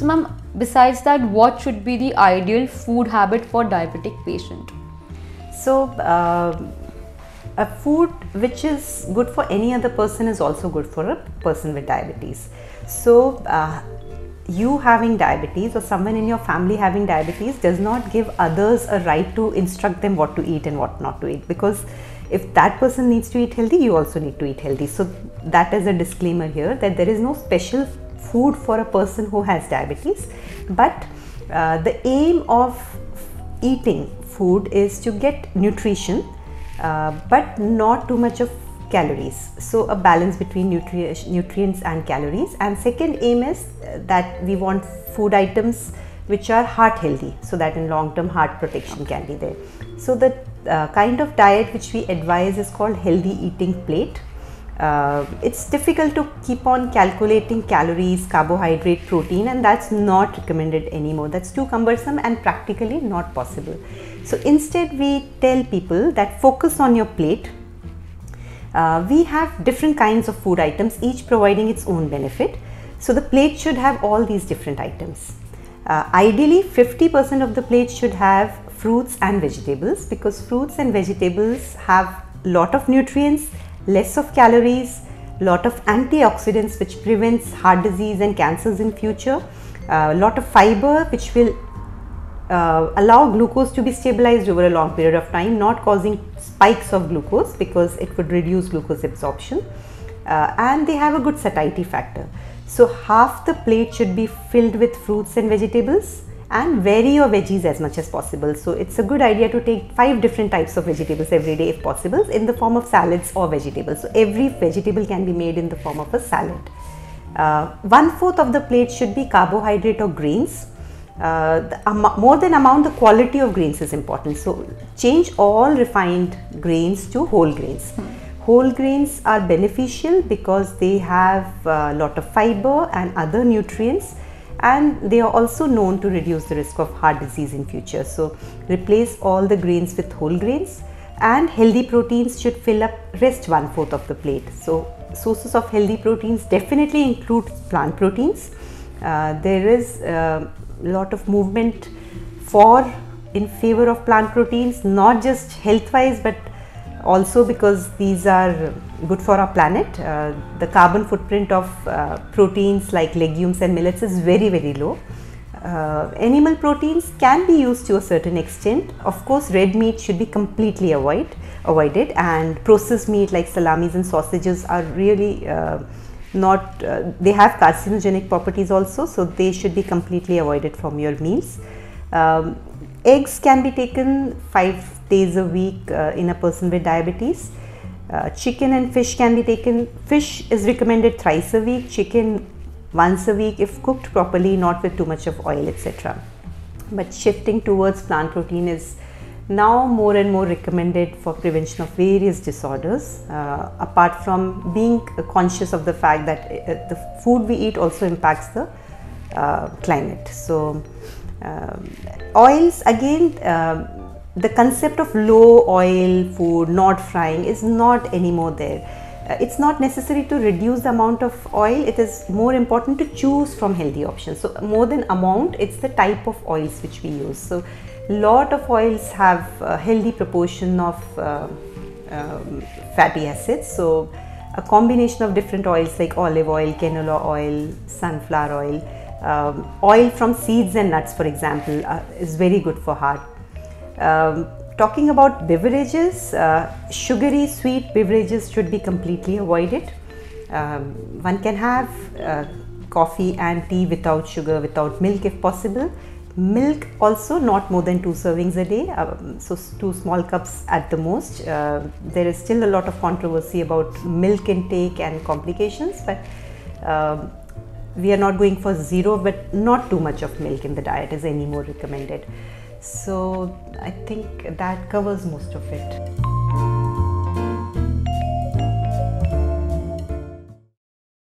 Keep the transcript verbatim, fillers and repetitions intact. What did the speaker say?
So ma'am, besides that, what should be the ideal food habit for diabetic patient? So uh, a food which is good for any other person is also good for a person with diabetes. So uh, you having diabetes or someone in your family having diabetes does not give others a right to instruct them what to eat and what not to eat, because if that person needs to eat healthy, you also need to eat healthy. So that is a disclaimer here, that there is no special food for a person who has diabetes, but uh, the aim of eating food is to get nutrition, uh, but not too much of calories. So a balance between nutri nutrients and calories. And second aim is that we want food items which are heart healthy, so that in long term heart protection can be there. So the uh, kind of diet which we advise is called healthy eating plate. Uh, it's difficult to keep on calculating calories, carbohydrate, protein, and that's not recommended anymore. That's too cumbersome and practically not possible. So instead we tell people that focus on your plate. Uh, we have different kinds of food items, each providing its own benefit. So the plate should have all these different items. Uh, ideally fifty percent of the plate should have fruits and vegetables, because fruits and vegetables have lot of nutrients, less of calories, lot of antioxidants which prevents heart disease and cancers in future, a uh, lot of fiber which will uh, allow glucose to be stabilized over a long period of time, not causing spikes of glucose because it would reduce glucose absorption, uh, and they have a good satiety factor. So half the plate should be filled with fruits and vegetables, and vary your veggies as much as possible. So it's a good idea to take five different types of vegetables every day if possible, in the form of salads or vegetables. So every vegetable can be made in the form of a salad. Uh, one fourth of the plate should be carbohydrate or grains. Uh, the um, more than amount, the quality of grains is important. So change all refined grains to whole grains. Hmm. Whole grains are beneficial because they have a lot of fiber and other nutrients, and they are also known to reduce the risk of heart disease in future. So replace all the grains with whole grains, and healthy proteins should fill up rest one fourth of the plate. So sources of healthy proteins definitely include plant proteins. Uh, there is a lot of movement for in favor of plant proteins, not just health wise but also because these are good for our planet. Uh, the carbon footprint of uh, proteins like legumes and millets is very very low. Uh, animal proteins can be used to a certain extent. Of course, red meat should be completely avoid, avoided, and processed meat like salamis and sausages are really uh, not, uh, they have carcinogenic properties also, so they should be completely avoided from your meals. Um, eggs can be taken five days a week uh, in a person with diabetes. Uh, chicken and fish can be taken. Fish is recommended thrice a week, chicken once a week if cooked properly, not with too much of oil, et cetera. But shifting towards plant protein is now more and more recommended for prevention of various disorders, uh, apart from being conscious of the fact that uh, the food we eat also impacts the uh, climate. So um, oils again, uh, the concept of low oil food, not frying, is not anymore there. Uh, it's not necessary to reduce the amount of oil, it is more important to choose from healthy options. So more than amount, it's the type of oils which we use. So lot of oils have a healthy proportion of uh, um, fatty acids. So a combination of different oils like olive oil, canola oil, sunflower oil, um, oil from seeds and nuts for example uh, is very good for heart. Um, talking about beverages, uh, sugary sweet beverages should be completely avoided. Um, one can have uh, coffee and tea without sugar, without milk if possible. Milk also not more than two servings a day, um, so two small cups at the most. Uh, there is still a lot of controversy about milk intake and complications, but um, we are not going for zero, but not too much of milk in the diet is any more recommended. So I think that covers most of it.